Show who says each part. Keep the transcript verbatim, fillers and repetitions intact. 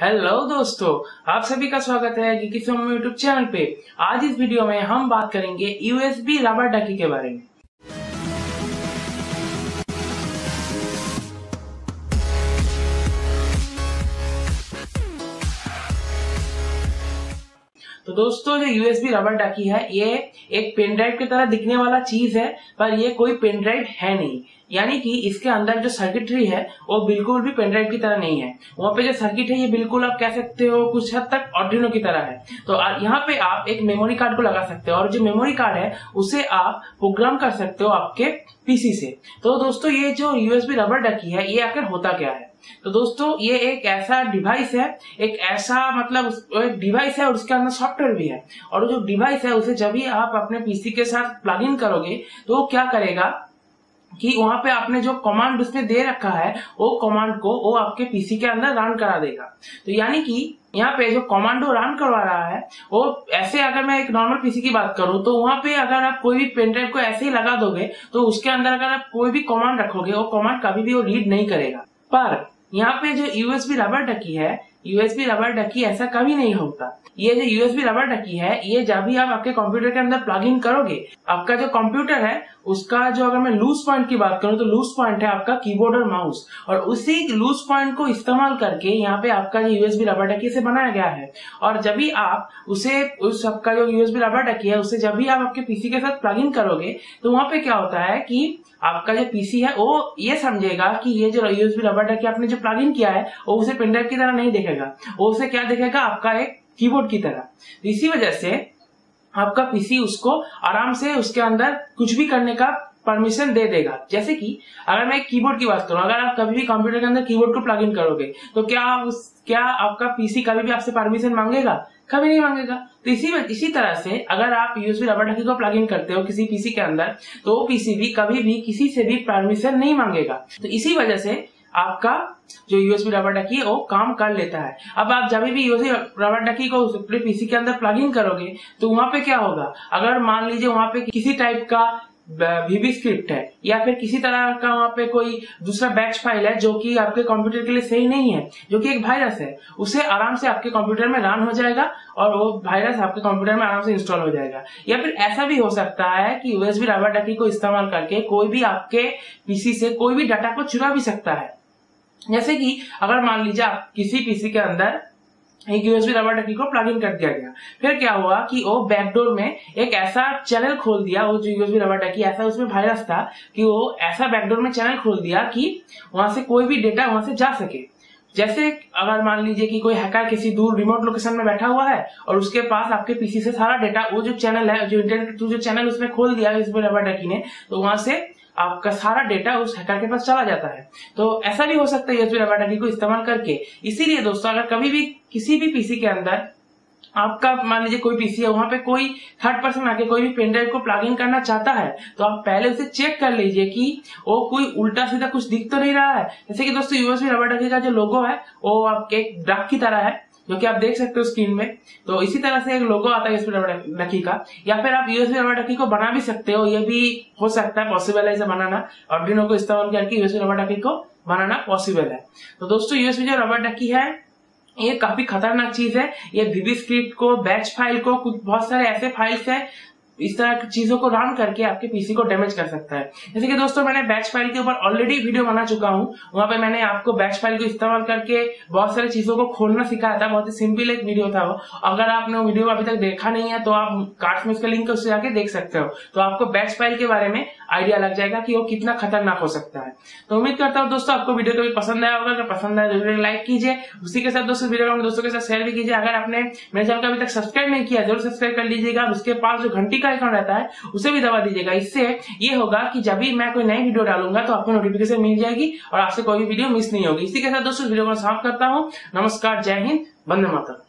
Speaker 1: Hello दोस्तों, आप सभी का स्वागत है गीकी सोम यूट्यूब चैनल पे। आज इस वीडियो में हम बात करेंगे यूएसबी रबर डकी के बारे में। तो दोस्तों, जो यूएसबी रबर डकी है ये एक पेन ड्राइव की तरह दिखने वाला चीज है, पर ये कोई पेन ड्राइव है नहीं। यानी कि इसके अंदर जो सर्किटरी है वो बिल्कुल भी पेन ड्राइव की तरह नहीं है। वहाँ पे जो सर्किट है ये बिल्कुल आप कह सकते हो कुछ हद तक आर्डिनो की तरह है। तो यहाँ पे आप एक मेमोरी कार्ड को लगा सकते हो और जो मेमोरी कार्ड है उसे आप प्रोग्राम कर सकते हो आपके पीसी से। तो दोस्तों, ये जो यूएसबी रबर डकी है ये आखिर होता क्या है? तो दोस्तों, ये एक ऐसा डिवाइस है, एक ऐसा मतलब एक डिवाइस है और उसके अंदर सॉफ्टवेयर भी है। और जो डिवाइस है उसे जब भी आप अपने पीसी के साथ प्लग इन करोगे तो वो क्या करेगा कि वहां पे आपने जो कमांड उसमें दे रखा है वो कमांड को वो आपके पीसी के अंदर रन करा देगा। तो यानी कि यहाँ पे जो कमांडो रन करवा रहा है वो ऐसे, अगर मैं एक नॉर्मल पीसी की बात करूं तो वहां पे अगर आप कोई भी पेन ड्राइव को ऐसे ही लगा दोगे तो उसके अंदर अगर आप कोई भी कमांड रखोगे वो कमांड कभी भी वो रीड नहीं करेगा। पर यहाँ पे जो यूएसबी रबर डकी है, यूएसबी रबर डकी ऐसा कभी नहीं होता। ये जो यूएसबी रबर डकी है ये जब भी आप आपके कंप्यूटर के अंदर प्लग इन करोगे, आपका जो कंप्यूटर है उसका जो, अगर मैं लूज पॉइंट की बात करूं तो लूज पॉइंट है आपका कीबोर्ड और माउस, और उसी लूज पॉइंट को इस्तेमाल करके यहाँ पे आपका जो यूएसबी रबर डकी से बनाया गया है। और जब भी आप उसे उस आपका जो यूएसबी रबर डकी है उसे जब भी आप आपके पीसी के साथ प्लग इन करोगे तो वहां पे क्या होता है कि आपका जो पीसी है वो ये समझेगा कि ये जो यूएसबी रबर डकी आपने जो प्लग इन किया है वो उसे पेन ड्राइव की तरह नहीं देखेगा, वो उसे क्या देखेगा, आपका एक कीबोर्ड की तरह। तो इसी वजह से आपका पीसी उसको आराम से उसके अंदर कुछ भी करने का परमिशन दे देगा। जैसे कि अगर मैं एक कीबोर्ड की बात करूं, अगर आप कभी भी कंप्यूटर के अंदर कीबोर्ड को प्लग इन करोगे तो क्या उस क्या आपका पीसी कभी भी आपसे परमिशन मांगेगा? कभी नहीं मांगेगा। तो इसी इसी तरह से अगर आप यूएसबी रबर डकी को प्लग इन करते हो किसी पीसी के अंदर तो वो पीसी भी कभी भी किसी से भी परमिशन नहीं मांगेगा। तो इसी वजह से आपका जो यूएसबी रबर डकी है वो काम कर लेता है। अब आप जब भी यूएसबी रबर डकी को अपने पीसी के अंदर प्लग इन करोगे तो वहां पे क्या होगा, अगर मान लीजिए वहां पे किसी टाइप का वीबी स्क्रिप्ट है या फिर किसी तरह का वहां पे कोई दूसरा बैच फाइल है जो कि आपके कंप्यूटर के लिए सही नहीं है, जो कि एक वायरस है, उसे आराम से आपके कंप्यूटर में रन हो जाएगा और वो वायरस आपके कंप्यूटर में आराम से इंस्टॉल हो जाएगा। या फिर ऐसा भी हो सकता है कि यूएसबी रबर डकी को इस्तेमाल करके कोई भी आपके पीसी से कोई भी डाटा को चुरा भी सकता है। जैसे कि अगर मान लीजिए आप किसी पीसी के अंदर एक यूएसबी रबर डकी को प्लग इन कर दिया गया, फिर क्या हुआ कि वो बैकडोर में एक ऐसा चैनल खोल दिया, वो जो यूएसबी रबर डकी ऐसा उसमें वायरस था कि वो ऐसा बैकडोर में चैनल खोल दिया कि वहां से कोई भी डेटा वहां से जा सके। जैसे अगर मान लीजिए कि कोई हैकर किसी दूर रिमोट लोकेशन में बैठा हुआ है और उसके पास आपके पीसी से सारा डेटा, वो जो चैनल है, जो इंटरनेट जो चैनल उसमें खोल दिया यूएसबी रबर डकी ने, तो वहां से आपका सारा डेटा उस हैकर के पास चला जाता है। तो ऐसा भी हो सकता है यूएसबी रबर डकी को इस्तेमाल करके। इसीलिए दोस्तों, अगर कभी भी किसी भी पीसी के अंदर आपका मान लीजिए कोई पीसी है, वहां पे कोई थर्ड पर्सन आके कोई भी पेन ड्राइव को प्लग इन करना चाहता है तो आप पहले उसे चेक कर लीजिए कि वो कोई उल्टा सीधा कुछ दिख तो नहीं रहा है। जैसे कि दोस्तों, यूएसबी रबर डकी का जो लोगो है वो आपके एक डक की तरह है जो कि आप देख सकते हो स्क्रीन में। तो इसी तरह से एक लोगो आता है यूएसबी रबर डकी का। या फिर आप यूएसबी रबर डकी को बना भी सकते हो, ये भी हो सकता है, पॉसिबल है इसे बनाना। आर्डिनो को इस्तेमाल करके यूएसबी रबर डकी को बनाना पॉसिबल है। तो दोस्तों, यूएसबी जो रबर डकी है ये काफी खतरनाक चीज है। ये वीबी स्क्रिप्ट को, बैच फाइल को, कुछ बहुत सारे ऐसे फाइल्स है इस तरह की चीजों को रन करके आपके पीसी को डैमेज कर सकता है। जैसे कि दोस्तों, मैंने बैच फाइल के ऊपर ऑलरेडी वीडियो बना चुका हूं, वहां पे मैंने आपको बैच फाइल को इस्तेमाल करके बहुत सारी चीजों को खोलना सिखाया था। बहुत ही सिंपल एक वीडियो था वो। अगर आपने वो वीडियो अभी तक देखा नहीं है तो आप कार्ड्स में उसका लिंक उससे जाके देख सकते हो, तो आपको बैच फाइल के बारे में आइडिया लग जाएगा कि वो कितना खतरनाक हो सकता है। तो उम्मीद करता हूँ दोस्तों आपको वीडियो कभी पसंद आया होगा। अगर पसंद आया तो वीडियो लाइक कीजिए, उसी के साथ दोस्तों वीडियो को दोस्तों के साथ शेयर भी कीजिए। अगर आपने मेरे चैनल को अभी तक सब्सक्राइब नहीं किया जरूर सब्सक्राइब कर लीजिएगा। उसके पास जो घंटी का आइकन रहता है उसे भी दबा दीजिएगा। इससे ये होगा कि जब भी मैं कोई नई वीडियो डालूंगा तो आपको नोटिफिकेशन मिल जाएगी और आपसे कोई भी वीडियो मिस नहीं होगी। इसी के साथ दोस्तों वीडियो को समाप्त करता हूँ। नमस्कार, जय हिंद, वंदे मातरम।